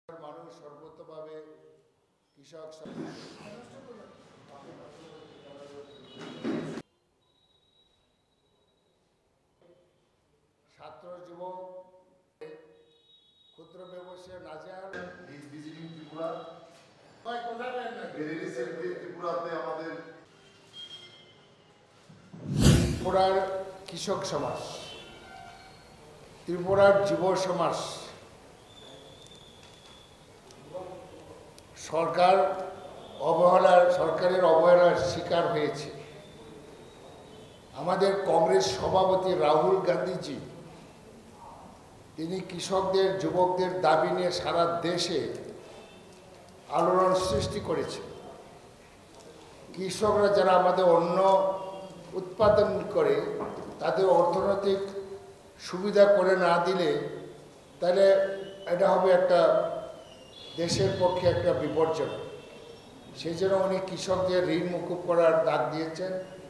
মানুষ সর্বতভাবে কৃষক ছাত্র যুবক ক্ষুদ্র ব্যবসায়ী নাজার ভিজিটিং ত্রিপুরা ত্রিপুরাতে আমাদের ত্রিপুরার কৃষক সমাজ, ত্রিপুরার যুব সমাজ সরকারের অবহেলার শিকার হয়েছে। আমাদের কংগ্রেস সভাপতি রাহুল গান্ধীজি তিনি কৃষকদের যুবকদের দাবি নিয়ে সারা দেশে আলোড়ন সৃষ্টি করেছে। কৃষকরা যারা আমাদের অন্ন উৎপাদন করে তাদের অর্থনৈতিক সুবিধা করে না দিলে তাহলে এটা হবে একটা দেশের পক্ষে একটা বিপর্যয়। সেই জন্য উনি কৃষকদের ঋণ মুকুব করার ডাক দিয়েছেন।